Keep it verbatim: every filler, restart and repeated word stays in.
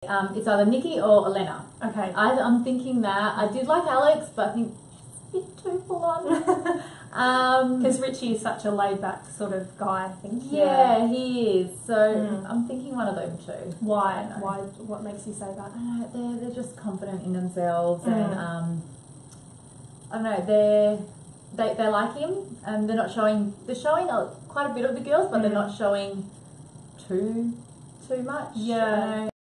Um, it's either Nikki or Elena. Okay. I, I'm thinking that. I did like Alex, but I think it's a bit too full on. Um, Because Richie is such a laid-back sort of guy, I think. yeah, Yeah. he is. So Mm. I'm thinking one of them two. Why? I don't know. Why? What makes you say that? I don't know, they're, they're just confident in themselves and Mm. um, I don't know, they're, they, they like him and they're not showing, they're showing a, quite a bit of the girls, but Mm. they're not showing too, too much. Yeah. I don't know.